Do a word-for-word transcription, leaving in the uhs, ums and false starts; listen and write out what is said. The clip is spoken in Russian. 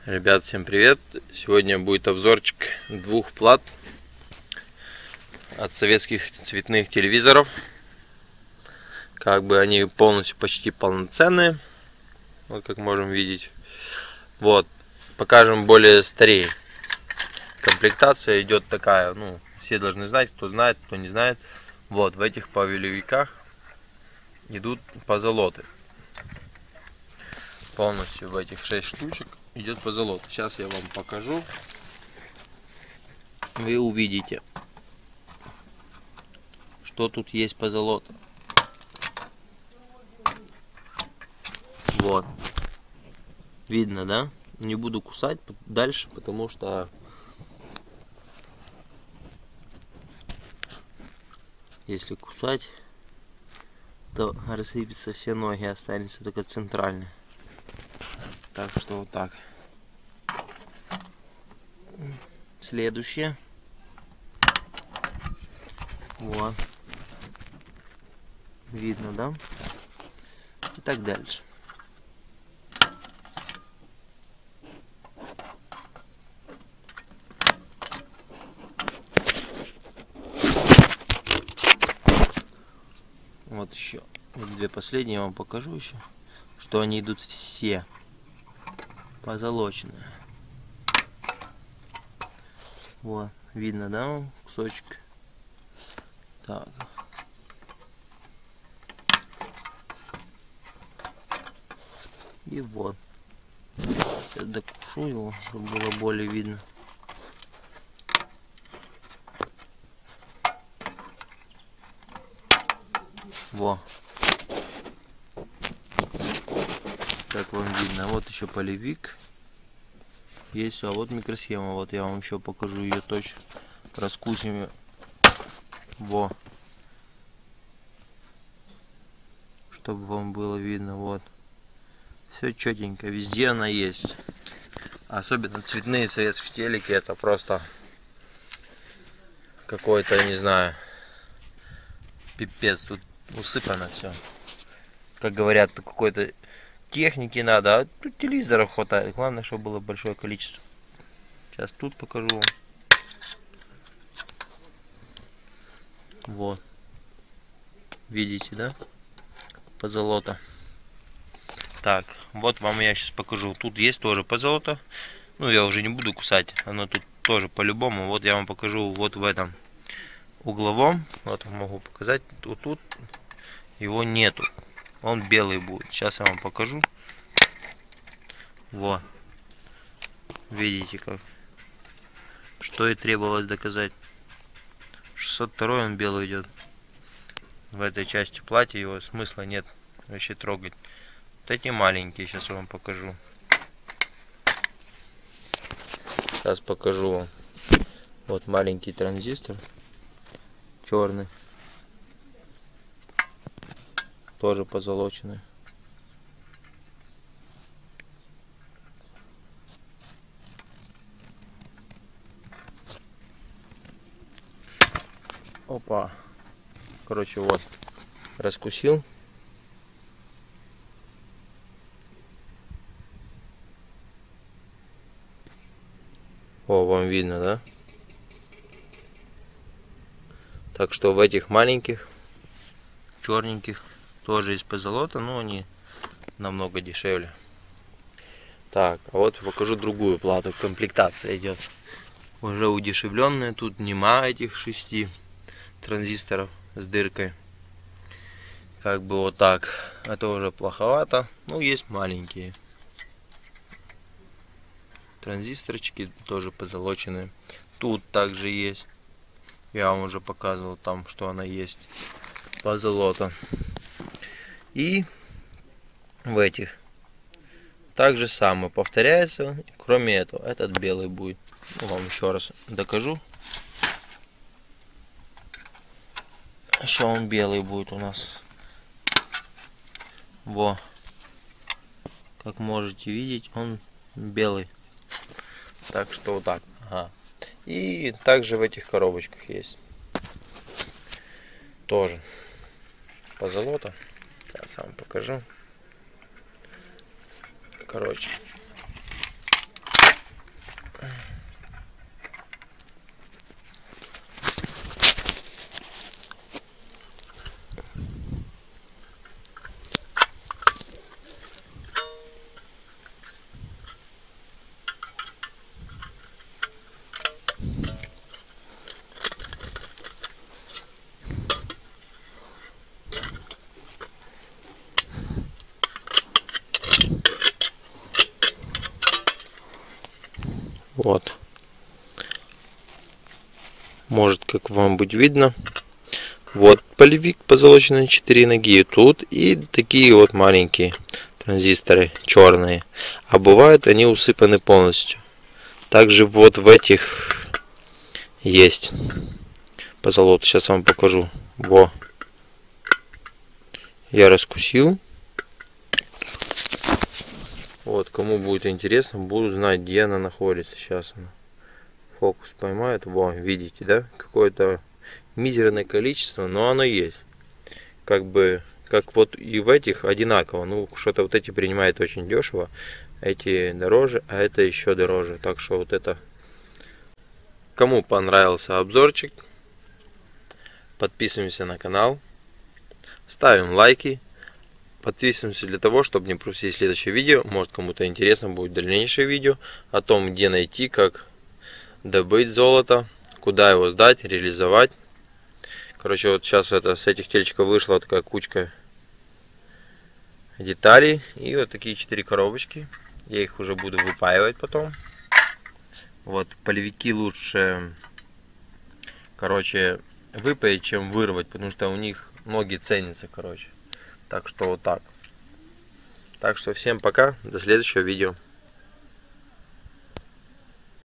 Ребят, всем привет! Сегодня будет обзорчик двух плат от советских цветных телевизоров. Как бы они полностью почти полноценные, вот как можем видеть. Вот, покажем более старее. Комплектация идет такая, ну, все должны знать, кто знает, кто не знает. Вот, в этих повелевиках идут позолоты. Полностью в этих шесть штучек идет позолота. Сейчас я вам покажу. Вы увидите, что тут есть позолота. Вот. Видно, да? Не буду кусать дальше, потому что если кусать, то рассыпятся все ноги, останется только центральная. Так что вот так. Следующее. Вот. Видно, да? И так дальше. Вот еще. Вот две последние я вам покажу еще. Что они идут все позолоченные. Вот, видно, да, кусочек. Так. И вот. Сейчас докушу его, чтобы было более видно. Во. Как вам видно, вот еще полевик есть, а вот микросхема. Вот я вам еще покажу ее точно, раскусим ее. Во, чтобы вам было видно. Вот, все четенько, везде она есть. Особенно цветные советские телеки, это просто какой-то, не знаю, пипец. Тут усыпано все, как говорят, какой-то техники надо, а тут телевизоров хватает. Главное, чтобы было большое количество. Сейчас тут покажу вам. Вот. Видите, да? Позолота. Так, вот вам я сейчас покажу. Тут есть тоже позолота. Ну, я уже не буду кусать. Оно тут тоже по-любому. Вот я вам покажу вот в этом угловом. Вот могу показать. Вот тут его нету. Он белый будет. Сейчас я вам покажу. Вот. Видите как. Что и требовалось доказать. шестьсот второй он белый идет. В этой части платья его смысла нет вообще трогать. Вот эти маленькие сейчас я вам покажу. Сейчас покажу вам. Вот маленький транзистор. Черный. Тоже позолоченный. Опа. Короче, вот. Раскусил. О, вам видно, да? Так что в этих маленьких, черненьких, тоже из позолота, но они намного дешевле. Так, а вот покажу другую плату. Комплектация идет уже удешевленная. Тут нема этих шести транзисторов с дыркой. Как бы вот так. Это уже плоховато. Ну, есть маленькие транзисторчики, тоже позолоченные. Тут также есть. Я вам уже показывал там, что она есть. Позолота. И в этих так же самое повторяется, кроме этого этот белый будет. Ну, вам еще раз докажу. Еще он белый будет у нас. Во, как можете видеть, он белый. Так что вот так. Ага. И также в этих коробочках есть тоже позолота. Сейчас вам покажу. Короче, Вот. Может, как вам будет видно. Вот полевик позолоченный, четыре ноги тут. И такие вот маленькие транзисторы черные. А бывают они усыпаны полностью. Также вот в этих есть позолота. Сейчас вам покажу. Во. Я раскусил. Вот, кому будет интересно, буду знать, где она находится. Сейчас она. Фокус поймает. Во, видите, да? Какое-то мизерное количество, но оно есть. Как бы, как вот и в этих одинаково. Ну, что-то вот эти принимают очень дешево. Эти дороже, а это еще дороже. Так что вот это. Кому понравился обзорчик, подписываемся на канал. Ставим лайки. Подписываемся для того, чтобы не пропустить следующее видео. Может, кому-то интересно будет дальнейшее видео о том, где найти, как добыть золото, куда его сдать, реализовать. Короче, вот сейчас это с этих телечков вышла такая кучка деталей. И вот такие четыре коробочки. Я их уже буду выпаивать потом. Вот полевики лучше, короче, выпаять, чем вырвать, потому что у них ноги ценятся, короче. Так что вот так. Так что всем пока, до следующего видео.